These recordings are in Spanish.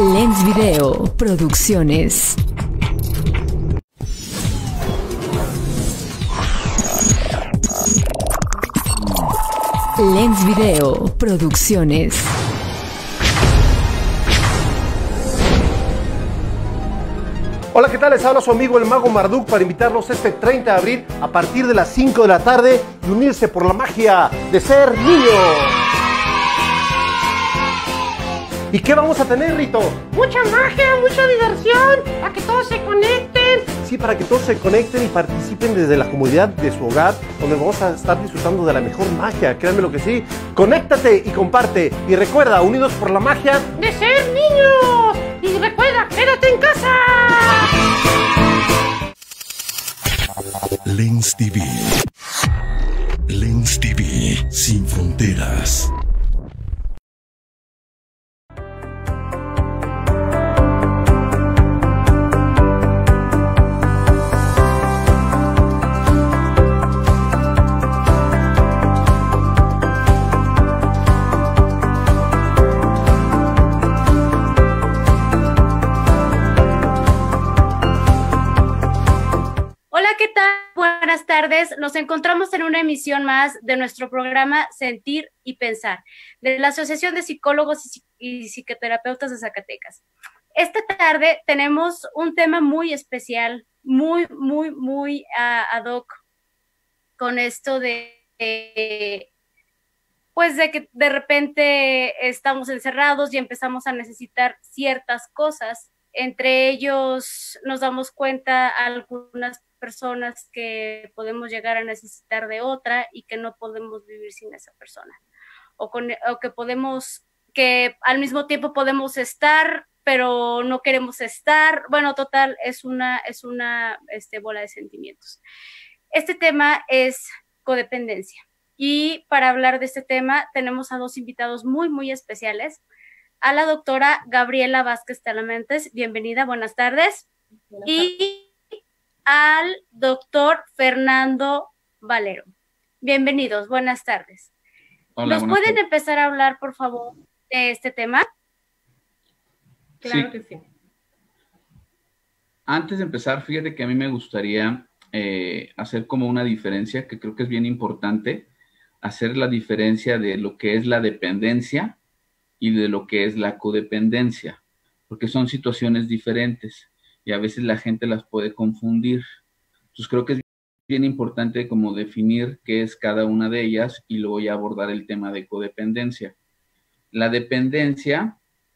Lens Video Producciones. Lens Video Producciones. Hola, ¿qué tal? Les habla su amigo el Mago Marduk para invitarlos este 30 de abril a partir de las 5 de la tarde y unirse por la magia de ser niño. ¿Y qué vamos a tener, Rito? Mucha magia, mucha diversión, para que todos se conecten. Sí, para que todos se conecten y participen desde la comodidad de su hogar, donde vamos a estar disfrutando de la mejor magia, créanme lo que sí. Conéctate y comparte. Y recuerda, unidos por la magia de ser niños. Y recuerda, quédate en casa. Lens TV. Lens TV sin fronteras. Buenas tardes, nos encontramos en una emisión más de nuestro programa Sentir y Pensar, de la Asociación de Psicólogos y Psicoterapeutas de Zacatecas. Esta tarde tenemos un tema muy especial, muy ad hoc con esto pues de que de repente estamos encerrados y empezamos a necesitar ciertas cosas. Entre ellos nos damos cuenta algunas personas que podemos llegar a necesitar de otra y que no podemos vivir sin esa persona. O que al mismo tiempo podemos estar, pero no queremos estar. Bueno, total, es una bola de sentimientos. Este tema es codependencia. Y para hablar de este tema tenemos a dos invitados muy especiales. A la doctora Gabriela Vázquez Talamentes, bienvenida, buenas tardes. Y al doctor Fernando Valero. Bienvenidos, buenas tardes. Hola, ¿Nos pueden empezar a hablar, por favor, de este tema? Claro que sí. Antes de empezar, fíjate que a mí me gustaría hacer como una diferencia, que creo que es bien importante, hacer la diferencia de lo que es la dependencia y de lo que es la codependencia, porque son situaciones diferentes y a veces la gente las puede confundir. Entonces creo que es bien importante como definir qué es cada una de ellas y luego ya abordar el tema de codependencia. La dependencia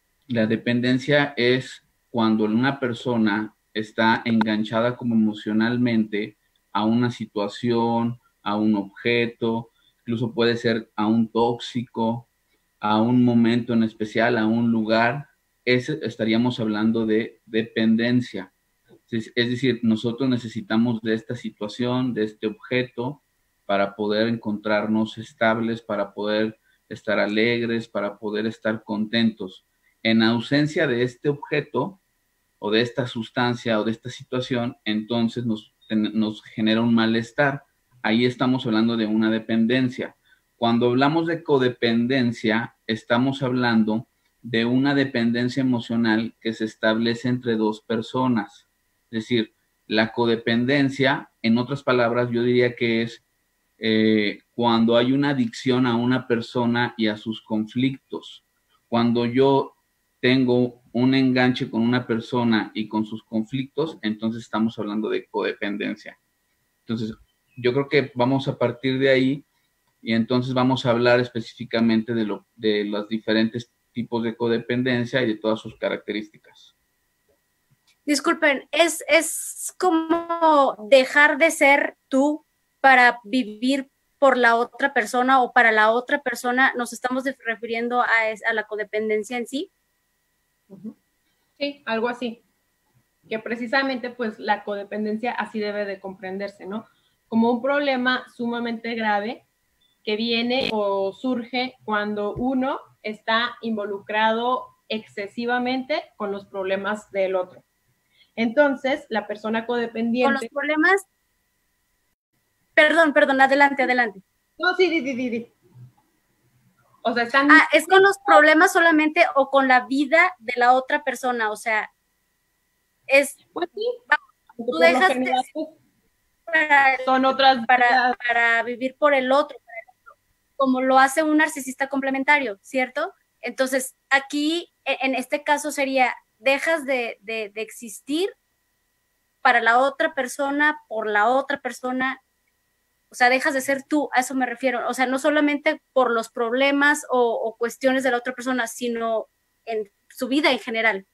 es cuando una persona está enganchada como emocionalmente a una situación, a un objeto, incluso puede ser a un tóxico, a un momento en especial, a un lugar. Estaríamos hablando de dependencia. Es decir, nosotros necesitamos de esta situación, de este objeto, para poder encontrarnos estables, para poder estar alegres, para poder estar contentos. En ausencia de este objeto, o de esta sustancia, o de esta situación, entonces nos genera un malestar. Ahí estamos hablando de una dependencia. Cuando hablamos de codependencia, estamos hablando de una dependencia emocional que se establece entre dos personas. Es decir, la codependencia, en otras palabras, yo diría que es cuando hay una adicción a una persona y a sus conflictos. Cuando yo tengo un enganche con una persona y con sus conflictos, entonces estamos hablando de codependencia. Entonces, yo creo que vamos a partir de ahí y entonces vamos a hablar específicamente de los diferentes tipos de codependencia y de todas sus características. Disculpen, ¿es como dejar de ser tú para vivir por la otra persona o para la otra persona? ¿Nos estamos refiriendo a la codependencia en sí? Sí, algo así. Que precisamente pues la codependencia así debe de comprenderse, ¿no? Como un problema sumamente grave que viene o surge cuando uno está involucrado excesivamente con los problemas del otro. Entonces, la persona codependiente... Con los problemas... Perdón, adelante. No, sí. O sea, están... es con los problemas solamente o con la vida de la otra persona, o sea, es... Pues sí, Tú dejas general, pues, para, son otras... para vivir por el otro, como lo hace un narcisista complementario, ¿cierto? Entonces, aquí, en este caso sería, dejas de existir para la otra persona, por la otra persona, o sea, dejas de ser tú, a eso me refiero, o sea, no solamente por los problemas o cuestiones de la otra persona, sino en su vida en general.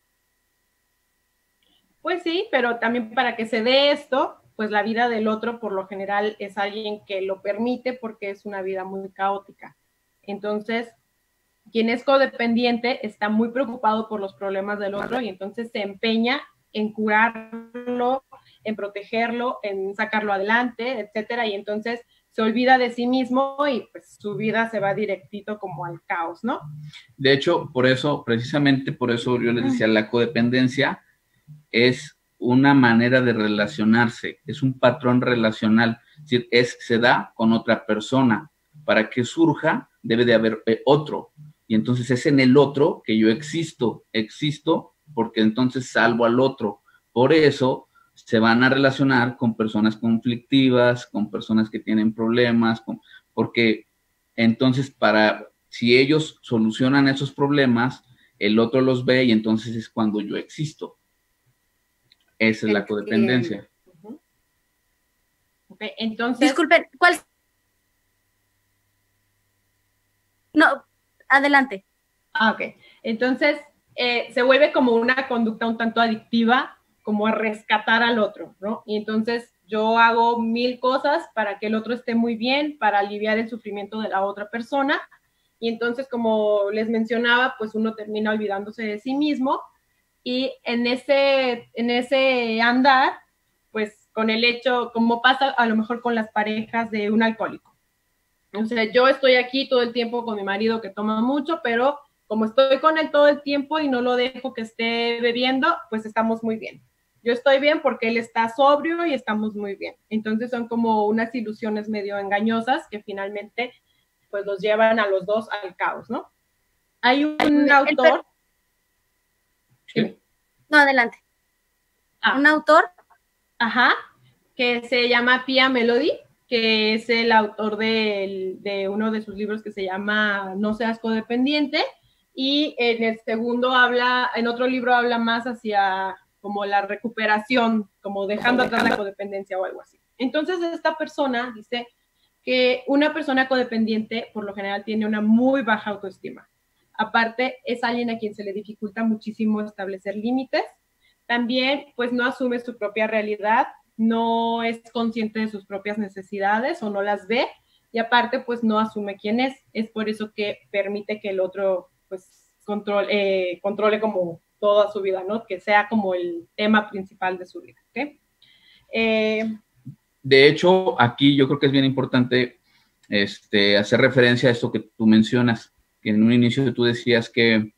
Pues sí, pero también para que se dé esto, pues la vida del otro por lo general es alguien que lo permite porque es una vida muy caótica. Entonces, quien es codependiente está muy preocupado por los problemas del otro y entonces se empeña en curarlo, en protegerlo, en sacarlo adelante, etcétera, y entonces se olvida de sí mismo y pues su vida se va directito como al caos, ¿no? De hecho, por eso, precisamente por eso yo les decía, la codependencia es una manera de relacionarse, es un patrón relacional, es decir, se da con otra persona. Para que surja, debe de haber otro, y entonces es en el otro que yo existo porque entonces salvo al otro. Por eso se van a relacionar con personas conflictivas, con personas que tienen problemas, porque entonces si ellos solucionan esos problemas, el otro los ve y entonces es cuando yo existo. Esa es la codependencia. Okay, entonces... Disculpen, ¿cuál? No, adelante. Ok. Entonces, se vuelve como una conducta un tanto adictiva, como a rescatar al otro, ¿no? Y entonces yo hago 1000 cosas para que el otro esté muy bien, para aliviar el sufrimiento de la otra persona. Y entonces, como les mencionaba, pues uno termina olvidándose de sí mismo. Y en ese andar, pues con el hecho, como pasa a lo mejor con las parejas de un alcohólico. O sea, yo estoy aquí todo el tiempo con mi marido que toma mucho, pero como estoy con él todo el tiempo y no lo dejo que esté bebiendo, pues estamos muy bien. Yo estoy bien porque él está sobrio y estamos muy bien. Entonces son como unas ilusiones medio engañosas que finalmente pues los llevan a los dos al caos, ¿no? Hay un autor... Sí. No, adelante. ¿Un autor? Ajá, que se llama Pia Melody, que es el autor de uno de sus libros que se llama No seas codependiente, y en el segundo en otro libro habla más hacia como la recuperación, como dejando atrás la codependencia o algo así. Entonces esta persona dice que una persona codependiente por lo general tiene una muy baja autoestima. Aparte, es alguien a quien se le dificulta muchísimo establecer límites. También, pues, no asume su propia realidad, no es consciente de sus propias necesidades o no las ve. Y aparte, pues, no asume quién es. Es por eso que permite que el otro, pues, controle como toda su vida, ¿no? Que sea como el tema principal de su vida, ¿ok? De hecho, aquí yo creo que es bien importante hacer referencia a esto que tú mencionas, que en un inicio tú decías que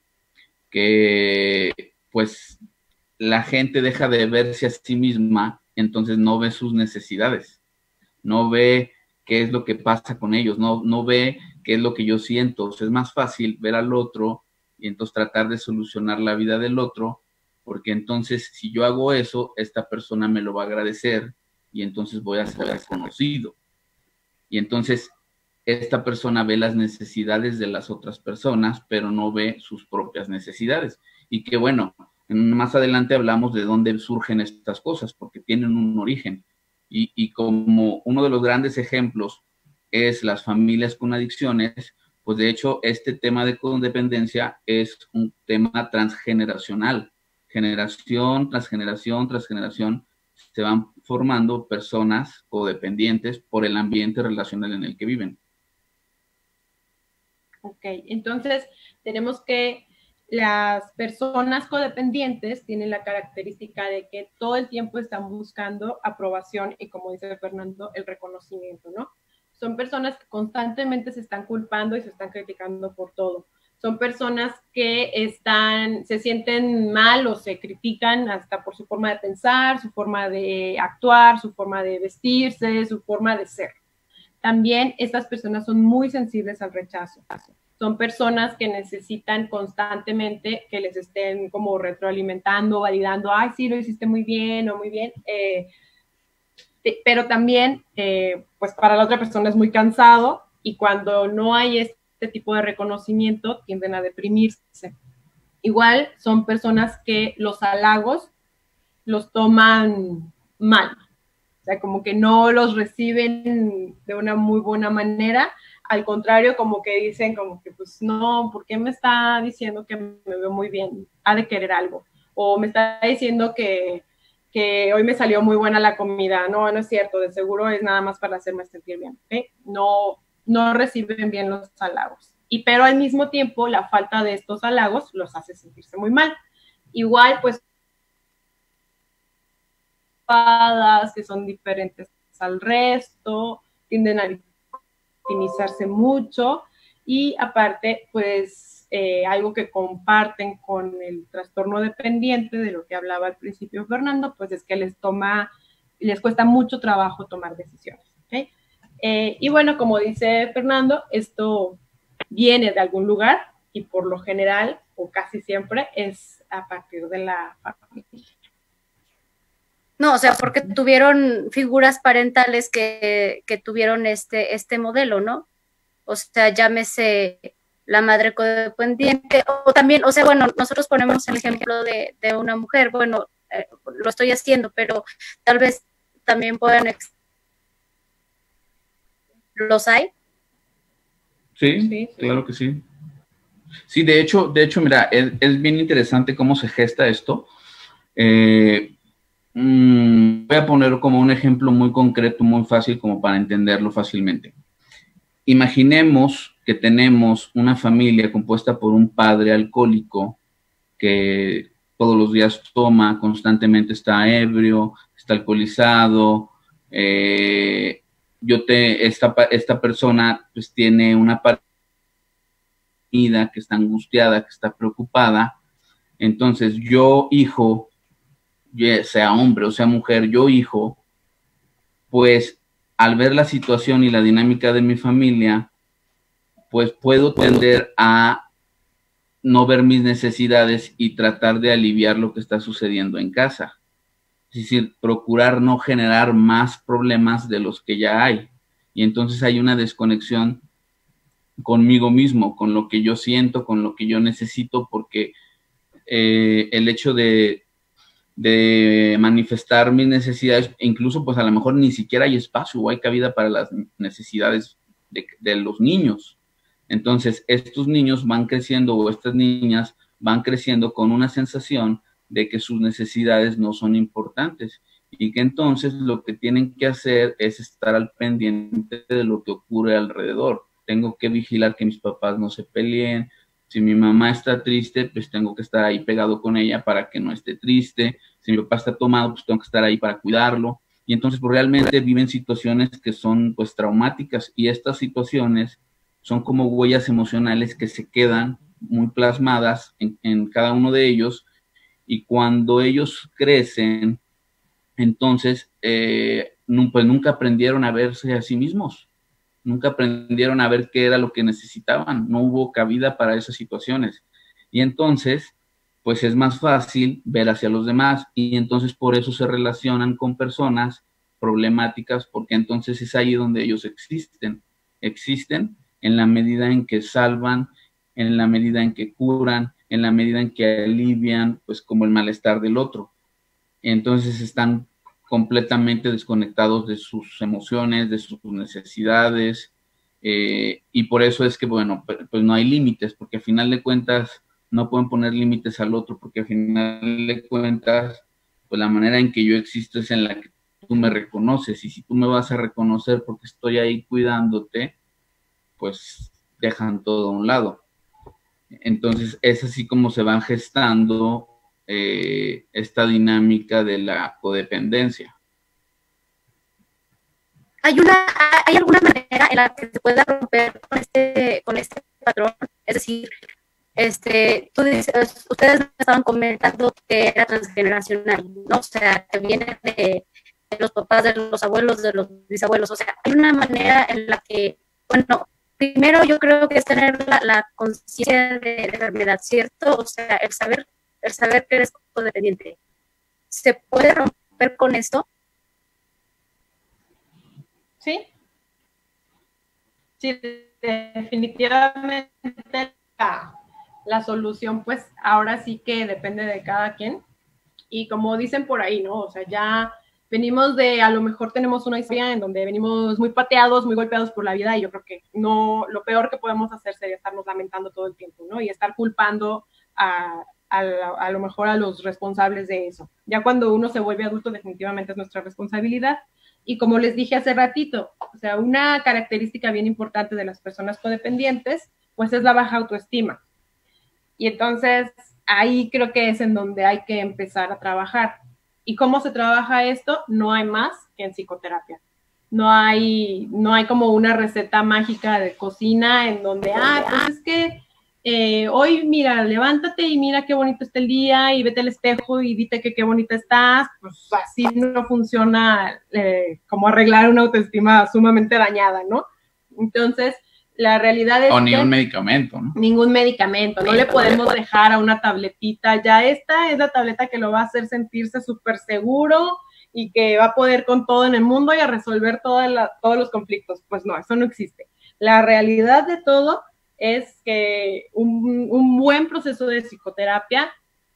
pues la gente deja de verse a sí misma, entonces no ve sus necesidades, no ve qué es lo que pasa con ellos, no ve qué es lo que yo siento. O sea, es más fácil ver al otro y entonces tratar de solucionar la vida del otro, porque entonces si yo hago eso, esta persona me lo va a agradecer y entonces voy a ser reconocido. Y entonces esta persona ve las necesidades de las otras personas, pero no ve sus propias necesidades. Y que bueno, más adelante hablamos de dónde surgen estas cosas, porque tienen un origen. Y como uno de los grandes ejemplos es las familias con adicciones, pues de hecho este tema de codependencia es un tema transgeneracional. Generación tras generación tras generación se van formando personas codependientes por el ambiente relacional en el que viven. Ok, entonces tenemos que las personas codependientes tienen la característica de que todo el tiempo están buscando aprobación y, como dice Fernando, el reconocimiento, ¿no? Son personas que constantemente se están culpando y se están criticando por todo. Son personas que se sienten mal o se critican hasta por su forma de pensar, su forma de actuar, su forma de vestirse, su forma de ser. También estas personas son muy sensibles al rechazo. son personas que necesitan constantemente que les estén como retroalimentando, validando, ay, sí, lo hiciste muy bien o muy bien, pero también, pues para la otra persona es muy cansado y cuando no hay este tipo de reconocimiento tienden a deprimirse. Igual son personas que los halagos los toman mal, o sea, como que no los reciben de una muy buena manera, al contrario, como que dicen como que pues no, ¿por qué me está diciendo que me veo muy bien? Ha de querer algo, o me está diciendo que hoy me salió muy buena la comida. No, no es cierto, de seguro es nada más para hacerme sentir bien, ¿ok? No reciben bien los halagos. Pero al mismo tiempo, la falta de estos halagos los hace sentirse muy mal. Igual, pues, que son diferentes al resto, tienden a victimizarse mucho y aparte, pues, algo que comparten con el trastorno dependiente, de lo que hablaba al principio Fernando, pues es que les cuesta mucho trabajo tomar decisiones, ¿okay? Y bueno, como dice Fernando, esto viene de algún lugar y por lo general, o casi siempre, es a partir de la familia. No, o sea, porque tuvieron figuras parentales que tuvieron este modelo, ¿no? O sea, llámese la madre codependiente, o también, o sea, bueno, nosotros ponemos el ejemplo de una mujer, bueno, lo estoy haciendo, pero tal vez también puedan, ¿los hay? Sí, claro que sí. Sí, de hecho, mira, es bien interesante cómo se gesta esto. Voy a poner como un ejemplo muy concreto, muy fácil, como para entenderlo fácilmente. Imaginemos que tenemos una familia compuesta por un padre alcohólico que todos los días toma, constantemente está ebrio, está alcoholizado. Esta persona pues tiene una pareja que está angustiada, que está preocupada. Entonces yo, hijo, sea hombre o sea mujer, yo, hijo, pues al ver la situación y la dinámica de mi familia, pues puedo tender a no ver mis necesidades y tratar de aliviar lo que está sucediendo en casa. Es decir, procurar no generar más problemas de los que ya hay. Y entonces hay una desconexión conmigo mismo, con lo que yo siento, con lo que yo necesito, porque el hecho de manifestar mis necesidades, incluso pues a lo mejor ni siquiera hay espacio o hay cabida para las necesidades de los niños. Entonces estos niños van creciendo o estas niñas van creciendo con una sensación de que sus necesidades no son importantes y que entonces lo que tienen que hacer es estar al pendiente de lo que ocurre alrededor. Tengo que vigilar que mis papás no se peleen. Si mi mamá está triste, pues tengo que estar ahí pegado con ella para que no esté triste. Si mi papá está tomado, pues tengo que estar ahí para cuidarlo. Y entonces pues realmente viven situaciones que son pues traumáticas y estas situaciones son como huellas emocionales que se quedan muy plasmadas en cada uno de ellos y cuando ellos crecen, entonces pues nunca aprendieron a verse a sí mismos. Nunca aprendieron a ver qué era lo que necesitaban, no hubo cabida para esas situaciones. Y entonces, pues es más fácil ver hacia los demás y entonces por eso se relacionan con personas problemáticas, porque entonces es ahí donde ellos existen en la medida en que salvan, en la medida en que curan, en la medida en que alivian, pues como el malestar del otro. Entonces están completamente desconectados de sus emociones, de sus necesidades, y por eso es que, bueno, pues no hay límites, porque al final de cuentas no pueden poner límites al otro, porque al final de cuentas, pues la manera en que yo existo es en la que tú me reconoces, y si tú me vas a reconocer porque estoy ahí cuidándote, pues dejan todo a un lado. Entonces es así como se van gestando esta dinámica de la codependencia. ¿Hay alguna manera en la que se pueda romper con este patrón? Es decir, ustedes me estaban comentando que era transgeneracional, ¿no? O sea, que viene de los papás, de los abuelos, de los bisabuelos. O sea, hay una manera en la que, bueno, primero yo creo que es tener la conciencia de la enfermedad, ¿cierto? O sea, el saber que eres codependiente. ¿Se puede romper con esto? Sí. Sí, definitivamente la solución, pues ahora sí que depende de cada quien. Y como dicen por ahí, ¿no? O sea, ya venimos de, a lo mejor tenemos una historia en donde venimos muy pateados, muy golpeados por la vida, y yo creo que no, lo peor que podemos hacer sería estarnos lamentando todo el tiempo, ¿no? Y estar culpando a lo mejor a los responsables de eso. Ya cuando uno se vuelve adulto, definitivamente es nuestra responsabilidad. Y como les dije hace ratito, o sea, una característica bien importante de las personas codependientes, pues es la baja autoestima. Y entonces ahí creo que es en donde hay que empezar a trabajar. ¿Y cómo se trabaja esto? No hay más que en psicoterapia. No hay como una receta mágica de cocina en donde, pues es que hoy, mira, levántate y mira qué bonito está el día y vete al espejo y dite que qué bonita estás. Pues así no funciona como arreglar una autoestima sumamente dañada, ¿no? Entonces, la realidad es o ni un medicamento, ¿no? Ningún medicamento, no le podemos dejar a una tabletita, ya esta es la tableta que lo va a hacer sentirse súper seguro y que va a poder con todo en el mundo y a resolver todos los conflictos. Pues no, eso no existe. La realidad de todo es que un buen proceso de psicoterapia,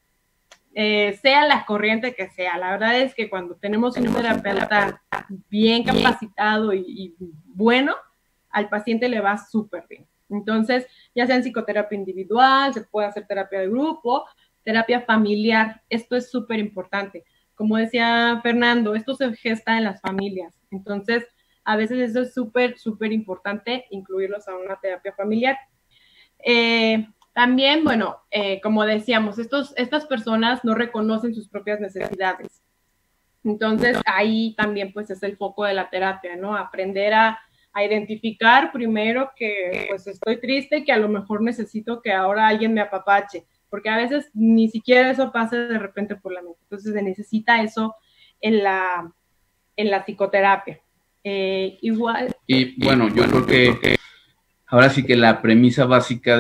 sea la corriente que sea, la verdad es que cuando tenemos un terapeuta bien capacitado y bueno, al paciente le va súper bien. Entonces, ya sea en psicoterapia individual, se puede hacer terapia de grupo, terapia familiar. Esto es súper importante. Como decía Fernando, esto se gesta en las familias. Entonces, a veces eso es súper, súper importante, incluirlos a una terapia familiar. También, bueno, como decíamos, estas personas no reconocen sus propias necesidades. Entonces, ahí también pues es el foco de la terapia, ¿no? Aprender a identificar primero que pues estoy triste, que a lo mejor necesito que ahora alguien me apapache, porque a veces ni siquiera eso pasa de repente por la mente. Entonces se necesita eso en la psicoterapia. Igual. Y bueno, yo creo que ahora sí que la premisa básica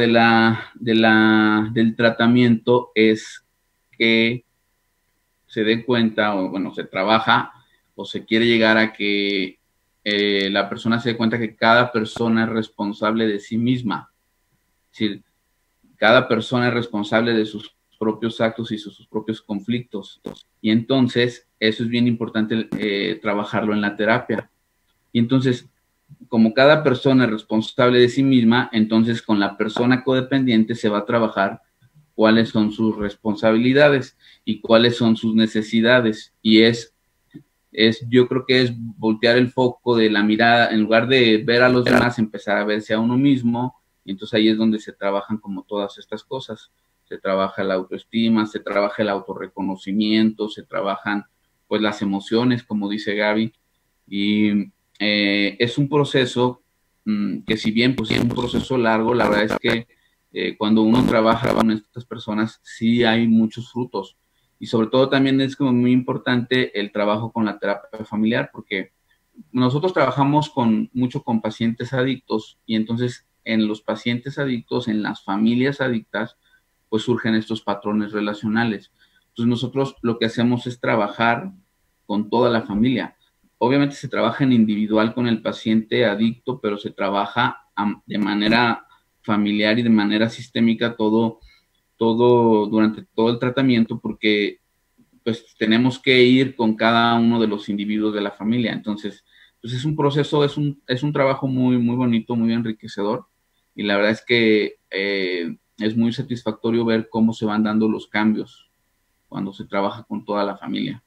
del tratamiento es que se dé cuenta, o bueno, se trabaja o se quiere llegar a que la persona se dé cuenta que cada persona es responsable de sí misma. Es decir, cada persona es responsable de sus propios actos y sus propios conflictos. Y entonces, eso es bien importante trabajarlo en la terapia. Y entonces, como cada persona es responsable de sí misma, entonces con la persona codependiente se va a trabajar cuáles son sus responsabilidades y cuáles son sus necesidades. Y yo creo que es voltear el foco de la mirada, en lugar de ver a los demás, empezar a verse a uno mismo, y entonces ahí es donde se trabajan como todas estas cosas. Se trabaja la autoestima, se trabaja el autorreconocimiento, se trabajan pues las emociones, como dice Gaby, y es un proceso que si bien pues es un proceso largo, la verdad es que cuando uno trabaja con estas personas sí hay muchos frutos. Y sobre todo también es como muy importante el trabajo con la terapia familiar, porque nosotros trabajamos mucho con pacientes adictos, y entonces en los pacientes adictos, en las familias adictas, pues surgen estos patrones relacionales. Entonces nosotros lo que hacemos es trabajar con toda la familia. Obviamente se trabaja en individual con el paciente adicto, pero se trabaja de manera familiar y de manera sistémica todo durante todo el tratamiento, porque pues tenemos que ir con cada uno de los individuos de la familia. Entonces, pues es un proceso, es un trabajo muy, muy bonito, muy enriquecedor, y la verdad es que es muy satisfactorio ver cómo se van dando los cambios cuando se trabaja con toda la familia.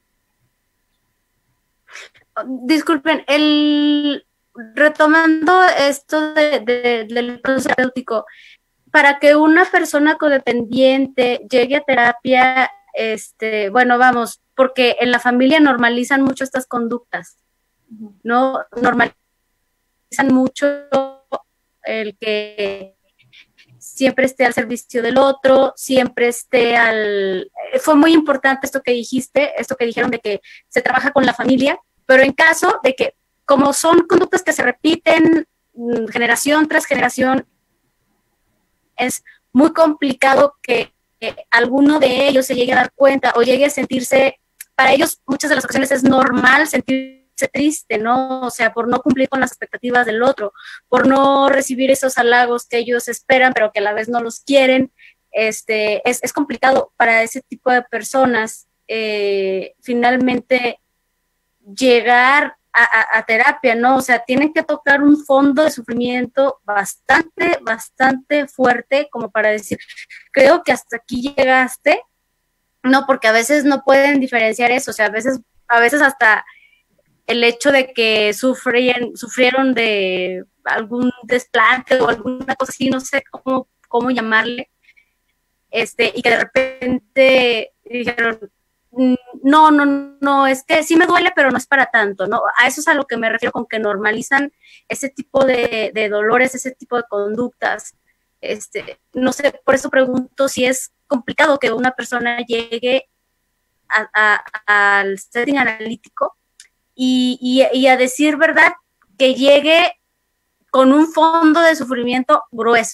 Disculpen, retomando esto del proceso terapéutico, para que una persona codependiente llegue a terapia, bueno, vamos, porque en la familia normalizan mucho estas conductas, ¿no? Normalizan mucho el que siempre esté al servicio del otro, siempre esté Fue muy importante esto que dijiste, esto que dijeron de que se trabaja con la familia, pero en caso de que, como son conductas que se repiten generación tras generación, es muy complicado que alguno de ellos se llegue a dar cuenta o llegue a sentirse, para ellos muchas de las ocasiones es normal sentirse triste, ¿no? O sea, por no cumplir con las expectativas del otro, por no recibir esos halagos que ellos esperan, pero que a la vez no los quieren. Es complicado para ese tipo de personas finalmente llegar a terapia, ¿no? O sea, tienen que tocar un fondo de sufrimiento bastante fuerte como para decir, creo que hasta aquí llegaste, no, porque a veces no pueden diferenciar eso, o sea, a veces hasta el hecho de que sufrieron de algún desplante o alguna cosa así, no sé cómo llamarle, y que de repente dijeron, no, es que sí me duele, pero no es para tanto, ¿no? A eso es a lo que me refiero con que normalizan ese tipo de dolores, ese tipo de conductas. No sé, por eso pregunto si es complicado que una persona llegue al setting analítico y a decir verdad, que llegue con un fondo de sufrimiento grueso.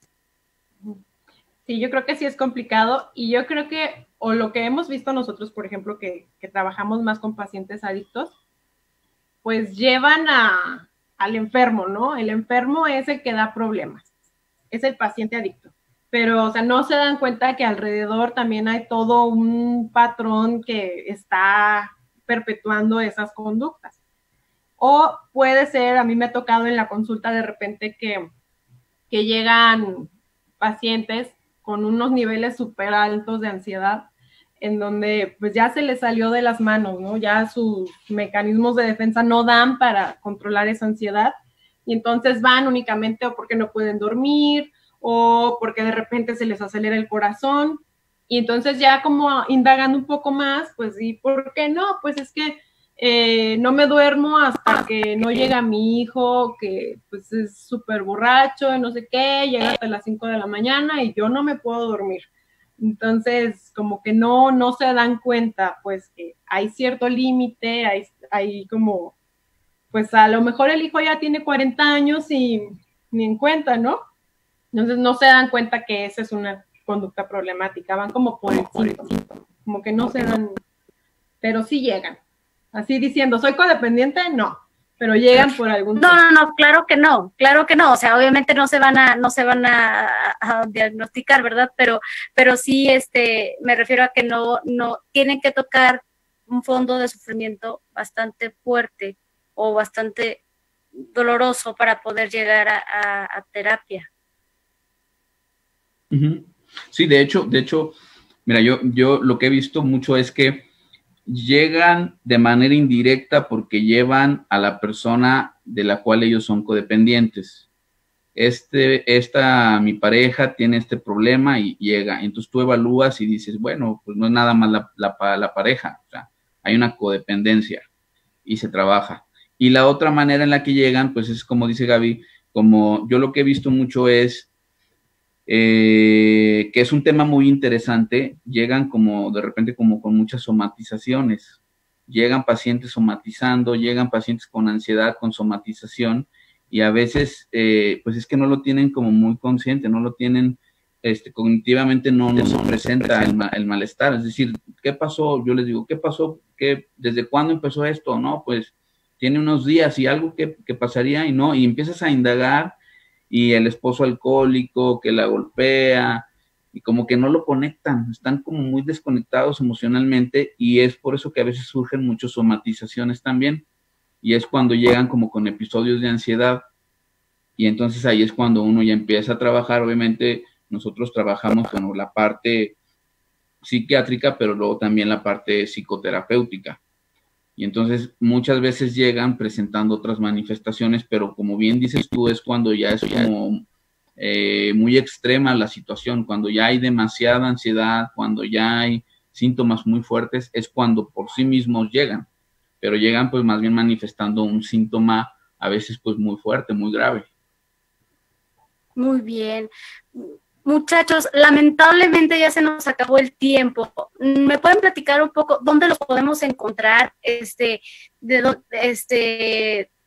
Sí, yo creo que sí es complicado y yo creo que, o lo que hemos visto nosotros, por ejemplo, que trabajamos más con pacientes adictos, pues llevan al enfermo, ¿no? El enfermo es el que da problemas, es el paciente adicto, pero, o sea, no se dan cuenta que alrededor también hay todo un patrón que está perpetuando esas conductas. O puede ser, a mí me ha tocado en la consulta de repente que llegan pacientes con unos niveles súper altos de ansiedad, en donde pues ya se les salió de las manos, ¿no? Ya sus mecanismos de defensa no dan para controlar esa ansiedad, y entonces van únicamente o porque no pueden dormir, o porque de repente se les acelera el corazón, y entonces ya como indagando un poco más, pues, ¿y por qué no? Pues es que no me duermo hasta que no llega mi hijo, que pues es súper borracho, no sé qué, llega hasta las 5 de la mañana y yo no me puedo dormir. Entonces, como que no se dan cuenta, pues, que hay cierto límite, hay como, pues a lo mejor el hijo ya tiene 40 años y ni en cuenta, ¿no? Entonces no se dan cuenta que esa es una conducta problemática, van como por el síntoma, como que no se dan, pero sí llegan. Así diciendo, ¿soy codependiente? No, pero llegan por algún No, claro que no, o sea, obviamente no se van a diagnosticar, ¿verdad? Pero sí, me refiero a que no tienen que tocar un fondo de sufrimiento bastante fuerte o bastante doloroso para poder llegar a terapia. Sí, de hecho, mira, yo lo que he visto mucho es que llegan de manera indirecta porque llevan a la persona de la cual ellos son codependientes. Mi pareja tiene este problema y llega. Entonces tú evalúas y dices, bueno, pues no es nada más la pareja, o sea, hay una codependencia y se trabaja. Y la otra manera en la que llegan, pues es como dice Gaby, como yo lo que he visto mucho es que es un tema muy interesante, llegan como de repente como con muchas somatizaciones, llegan pacientes somatizando, llegan pacientes con ansiedad, con somatización, y a veces pues es que no lo tienen como muy consciente, no lo tienen, cognitivamente no presenta el malestar, es decir, ¿qué pasó? Yo les digo, ¿qué pasó? ¿Desde cuándo empezó esto? No, pues tiene unos días y algo que pasaría y no, y empiezas a indagar, y el esposo alcohólico que la golpea, y como que no lo conectan, están como muy desconectados emocionalmente, y es por eso que a veces surgen muchas somatizaciones también, y es cuando llegan como con episodios de ansiedad, y entonces ahí es cuando uno ya empieza a trabajar. Obviamente nosotros trabajamos con la parte psiquiátrica, pero luego también la parte psicoterapéutica. Y entonces muchas veces llegan presentando otras manifestaciones, pero como bien dices tú, es cuando ya es como muy extrema la situación, cuando ya hay demasiada ansiedad, cuando ya hay síntomas muy fuertes, es cuando por sí mismos llegan, pero llegan pues más bien manifestando un síntoma a veces pues muy fuerte, muy grave. Muy bien. Muchachos, lamentablemente ya se nos acabó el tiempo. ¿Me pueden platicar un poco dónde los podemos encontrar?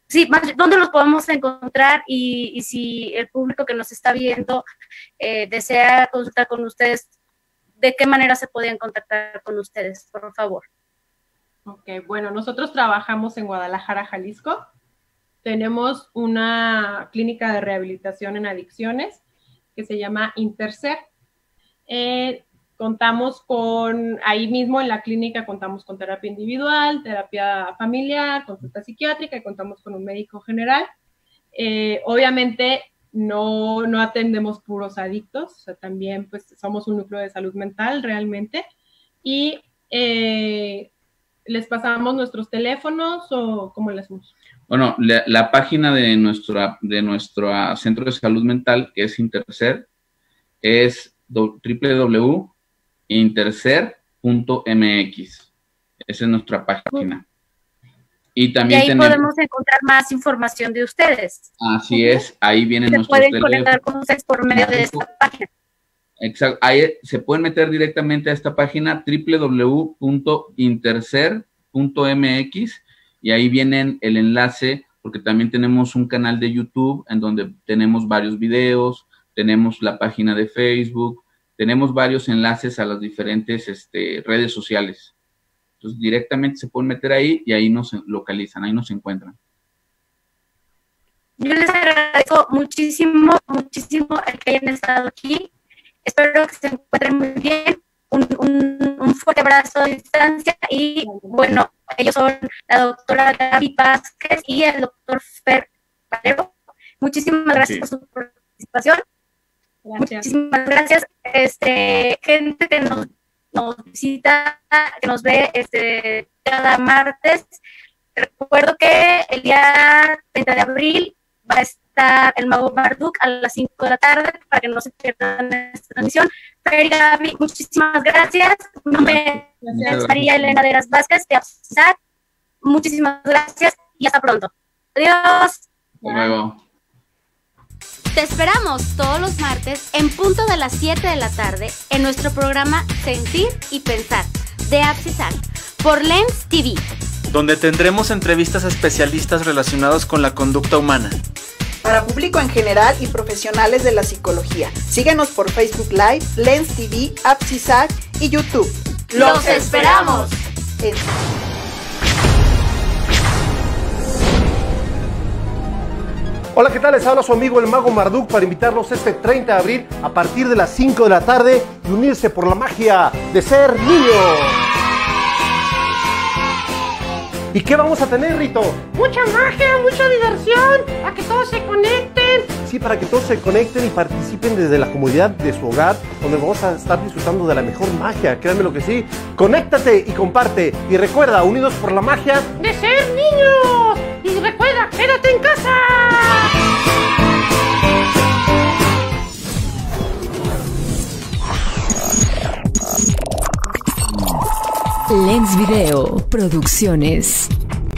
sí, ¿dónde los podemos encontrar? Y si el público que nos está viendo desea consultar con ustedes, ¿de qué manera se podrían contactar con ustedes, por favor? Ok, bueno, nosotros trabajamos en Guadalajara, Jalisco. Tenemos una clínica de rehabilitación en adicciones que se llama Interser. Contamos con, ahí mismo en la clínica contamos con terapia individual, terapia familiar, consulta psiquiátrica y contamos con un médico general. Obviamente no atendemos puros adictos, o sea, también pues somos un núcleo de salud mental realmente. Y ¿les pasamos nuestros teléfonos o cómo les hacemos? Bueno, la página de nuestro centro de salud mental, que es Interser, es www.interser.mx. Esa es nuestra página. Y también ahí podemos encontrar más información de ustedes. Así es, ahí vienen nuestros teléfonos. Se pueden conectar con ustedes por medio de esta página. Exacto, ahí se pueden meter directamente a esta página www.interser.mx y ahí vienen el enlace, porque también tenemos un canal de YouTube en donde tenemos varios videos, tenemos la página de Facebook, tenemos varios enlaces a las diferentes redes sociales. Entonces, directamente se pueden meter ahí y ahí nos localizan, ahí nos encuentran. Yo les agradezco muchísimo, muchísimo el que hayan estado aquí. Espero que se encuentren muy bien. Un fuerte abrazo a distancia y, bueno, ellos son la doctora Gaby Vázquez y el doctor Fer Valero. Muchísimas gracias por su participación. Gracias. Muchísimas gracias. Gente que nos visita, que nos ve cada martes. Recuerdo que el día 30 de abril va a estar el Mago Marduk a las 5 de la tarde para que no se pierdan esta transmisión. Fer y Gaby, muchísimas gracias. Mi nombre es María Elena de las Vázquez de APSISAC. Muchísimas gracias y hasta pronto. Adiós. Hasta luego. Te esperamos todos los martes en punto de las 7 de la tarde en nuestro programa Sentir y Pensar de APSISAC por Lens TV, donde tendremos entrevistas a especialistas relacionados con la conducta humana. Para público en general y profesionales de la psicología. Síguenos por Facebook Live, Lens TV, APSISAC y YouTube. ¡Los esperamos! Hola, ¿qué tal? Les habla su amigo el Mago Marduk para invitarlos este 30 de abril a partir de las 5 de la tarde y unirse por la magia de ser niños. ¿Y qué vamos a tener, Rito? Mucha magia, mucha diversión, para que todos se conecten. Sí, para que todos se conecten y participen desde la comodidad de su hogar, donde vamos a estar disfrutando de la mejor magia, créanme lo que sí. Conéctate y comparte. Y recuerda, unidos por la magia de ser niños. Y recuerda, quédate en casa. Lens Video Producciones.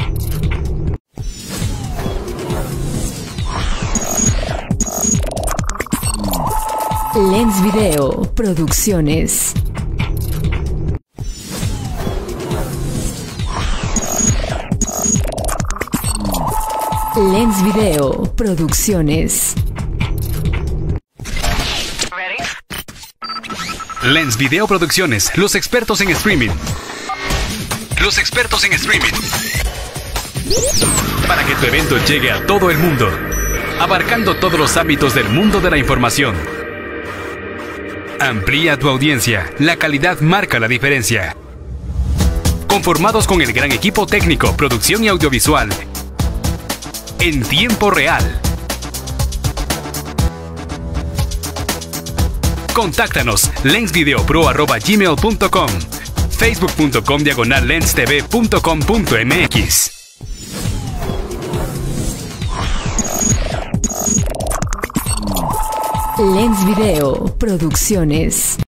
Lens Video Producciones. Lens Video Producciones. Lens Video Producciones, los expertos en streaming. Los expertos en streaming. Para que tu evento llegue a todo el mundo, abarcando todos los ámbitos del mundo de la información. Amplía tu audiencia, la calidad marca la diferencia. Conformados con el gran equipo técnico, producción y audiovisual, en tiempo real. Contáctanos lensvideopro@gmail.com, facebook.com/lenstv.com.mx. Lens Video Producciones.